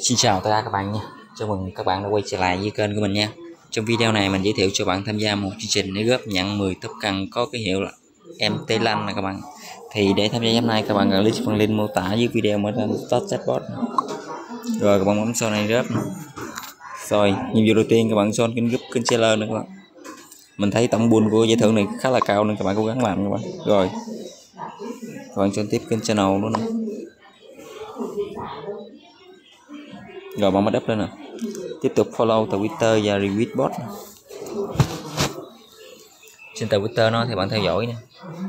Xin chào tất cả các bạn nha. Chào mừng các bạn đã quay trở lại với kênh của mình nha. Trong video này mình giới thiệu cho bạn tham gia một chương trình để góp nhận 10 top cần có cái hiệu là MT Lanh nè các bạn. Thì để tham gia hôm nay các bạn cần click phần link mô tả dưới video mới lên top chatbot. Rồi các bạn bấm số này góp. Rồi nhiệm vụ đầu tiên các bạn son kênh group kênh seller nữa các bạn. Mình thấy tổng bull của giải thưởng này khá là cao nên các bạn cố gắng làm các bạn. Rồi các bạn son tiếp kênh channel nữa nè. Rồi bạn bắt up lên nè. Tiếp tục follow Twitter và retweet bot. Trên Twitter nó thì bạn theo dõi nè,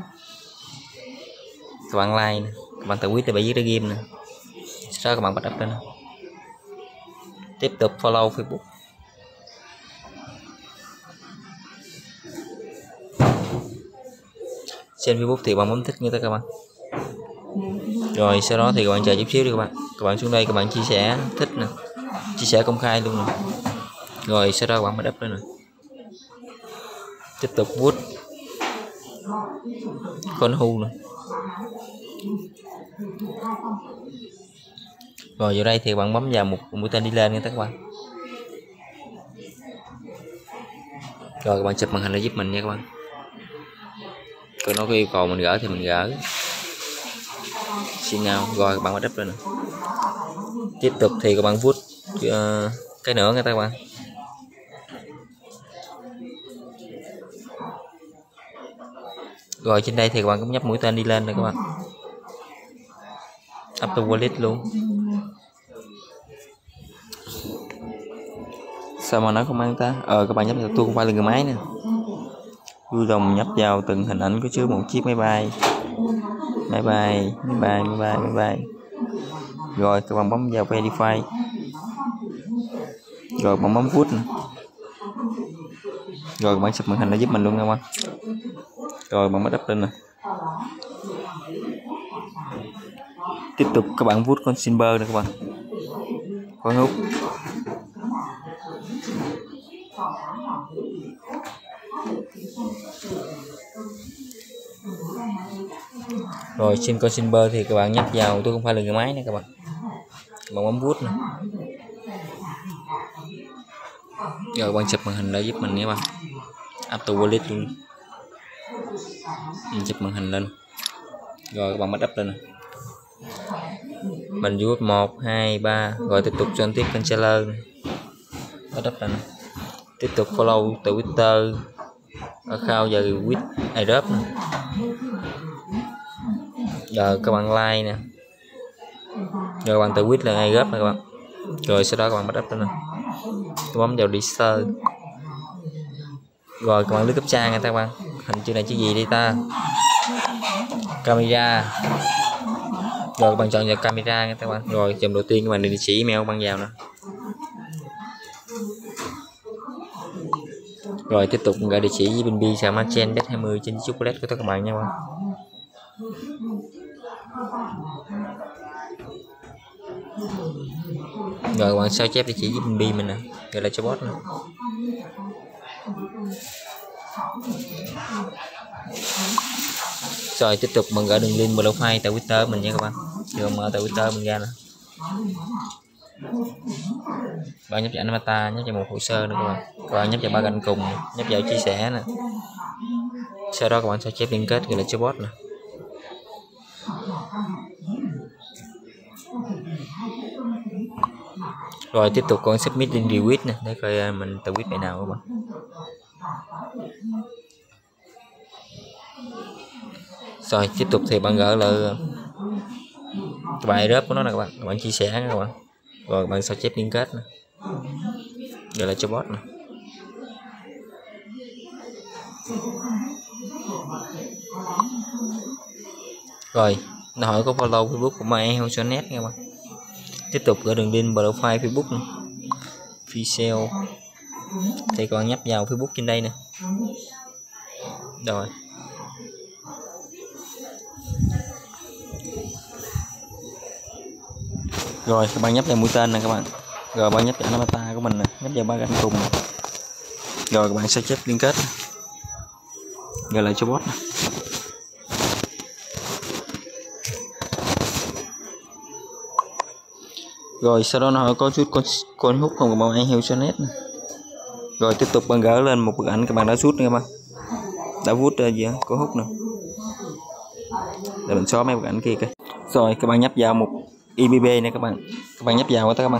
các bạn like nè, các bạn tweet để bài viết game nè, sau đó các bạn bắt up lên nè. Tiếp tục follow Facebook. Trên Facebook thì bạn bấm thích như thế các bạn. Rồi sau đó thì các bạn chờ chút xíu đi các bạn. Các bạn xuống đây các bạn chia sẻ thích nè, chia sẻ công khai luôn nè. Rồi sau đó các bạn bắt up lên nè. Tiếp tục vote con hu nè. Rồi vào đây thì bạn bấm vào một mũi tên đi lên nha các bạn. Rồi các bạn chụp màn hình để giúp mình nha các bạn. Còn nó có yêu cầu mình gỡ thì mình gỡ. Xin nào. Rồi các bạn bắt up lên nè. Tiếp tục thì các bạn vote cái nữa nha các bạn. Rồi trên đây thì các bạn cũng nhấp mũi tên đi lên nè các bạn. Up to wallet luôn. Sao mà nó không ăn ta? Các bạn nhấp vào tôi không phải là người máy nè. Vui lòng nhấp vào từng hình ảnh có chứa một chiếc máy bay. Máy bay. Rồi các bạn bấm vào verify. Rồi bạn bấm vote. Rồi các bạn chụp màn hình để giúp mình luôn nha các bạn. Rồi bạn bắt up lên nè. Tiếp tục các bạn vote con Silver nè các bạn. Con hút. Rồi trên con Silver thì các bạn nhấp vào tôi không phải là người máy nè các bạn. Bạn bấm vote nè. Rồi bạn chụp màn hình để giúp mình nha các bạn. Auto wallet luôn. Mình chụp màn hình lên. Rồi các bạn bắt up lên nè. Mình vote 1, 2, 3. Rồi tiếp tục cho tiếp kênh seller. Bắt up lên nè. Tiếp tục follow Twitter, account và retweet airdrop nè. Rồi các bạn like nè. Rồi các bạn tweet là airdrop nè các bạn. Rồi sau đó các bạn bắt up lên nè. Tôi bấm vào register. Rồi các bạn lướt captcha nha các bạn. Hình chữ này chữ gì đi ta? Camera. Rồi các bạn chọn vào camera nha các bạn. Rồi dòng đầu tiên các bạn địa chỉ email bạn vào nè. Rồi tiếp tục gửi địa chỉ với bên bi sàn Marchen bet 20 trên chocolate của các bạn nha các bạn. Rồi các bạn sao chép địa chỉ với bên bi mình nè, gọi là cho bot nè. Rồi tiếp tục mình gửi đường link profile tại Twitter mình nha các bạn. Rồi mở tại Twitter mình ra nè. Bạn nhấp vào avatar, nhấp vào một hồ sơ nữa các bạn. Các bạn nhấp vào ba cạnh cùng, nhấp vào chia sẻ nè. Sau đó các bạn sao chép liên kết gọi là cho bot nè. Rồi tiếp tục con submit link retweet nè để coi mình tweet bài nào các bạn. Rồi tiếp tục thì bạn gửi là cái bài rớp của nó nè các bạn chia sẻ nè các bạn. Rồi bạn sao chép liên kết nè. Gọi là cho bot nè. Rồi nó hỏi có follow Facebook của my.net nha các bạn. Tiếp tục gửi đường link profile Facebook nè. Official. Thì còn nhấp vào Facebook trên đây nè. Rồi. Rồi các bạn nhấp vào mũi tên nè các bạn. Rồi bạn nhấp vào avatar của mình nè, nhấp vào ba cạnh cùng nè. Rồi các bạn sẽ chép liên kết nè. Gọi lại cho bot nè. Rồi sau đó nó có chút con hút không có anh heo cho nét. Rồi tiếp tục bạn gỡ lên một bức ảnh các bạn đã shoot nha các bạn, đã vuốt ra gì có hút nè, để mình xóa mấy bức ảnh kia kìa. Rồi các bạn nhấp vào một IBB này các bạn nhấp vào các bạn.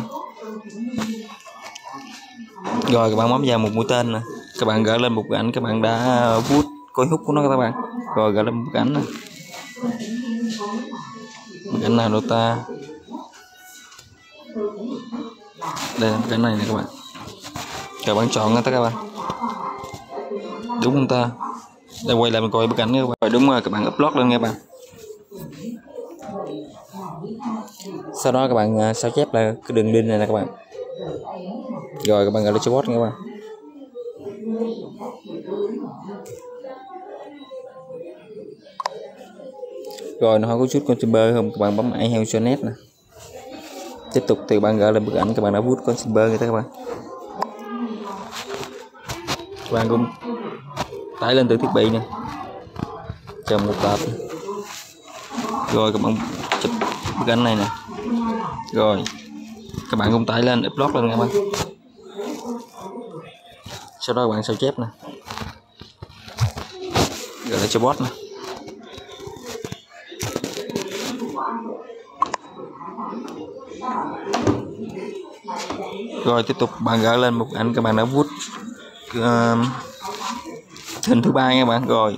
Rồi các bạn bấm vào một mũi tên nè, các bạn gỡ lên một bức ảnh các bạn đã vuốt coi hút của nó các bạn. Rồi gỡ lên một bức ảnh này. Bức ảnh nào đâu ta, đây là bức ảnh này nè các bạn chọn tất các bạn, đúng không ta? Đây quay lại mình coi bức ảnh các bạn. Rồi đúng rồi, các bạn upload lên nha các bạn. Sau đó các bạn sao chép lại cái đường link này nè các bạn. Rồi các bạn gọi là support nha các bạn. Rồi nó có chút con simber không, các bạn bấm heo cho net nè. Tiếp tục thì bạn gửi lên bức ảnh các bạn đã vuốt con simber người ta các bạn. Các bạn cũng tải lên từ thiết bị nè, chờ một tập. Rồi các bạn chụp bức ảnh này nè. Rồi các bạn cũng tải lên upload lên các bạn. Sau đó các bạn sao chép nè, gọi là cho bot nè. Rồi tiếp tục bạn gửi lên một ảnh các bạn đã vuốt hình thứ ba nha các bạn. Rồi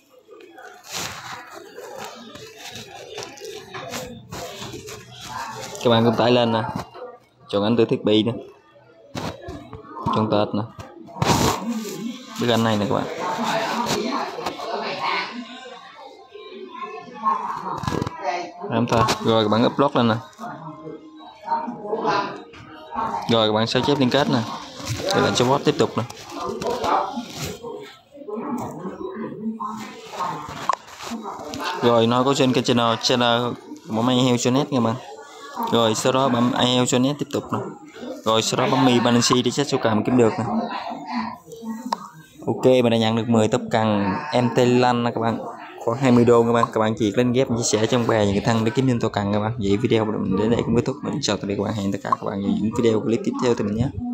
các bạn cũng tải lên nè, chọn ảnh từ thiết bị nè, chọn tệt nè, bức ảnh này nè các bạn. Rồi các bạn upload lên nè. Rồi các bạn sao chép liên kết nè, rồi là cho bot tiếp tục nè. Rồi nó có trên cái channel bấm heo cho net nha bạn. Rồi sau đó bấm heo cho net tiếp tục nè. Rồi sau đó bấm mi Binance để check số cầm kiếm được nè. Ok, mình đã nhận được 10 tóc cần MT Lan các bạn, khoảng 20 đô các bạn. Các bạn chỉ lên ghép chia sẻ trong bè những cái thằng để kiếm thêm tóc cần các bạn. Vậy video mình đến đây cũng kết thúc. Mình chào tạm biệt các bạn, hẹn tất cả các bạn vào những video clip tiếp theo từ mình nhé.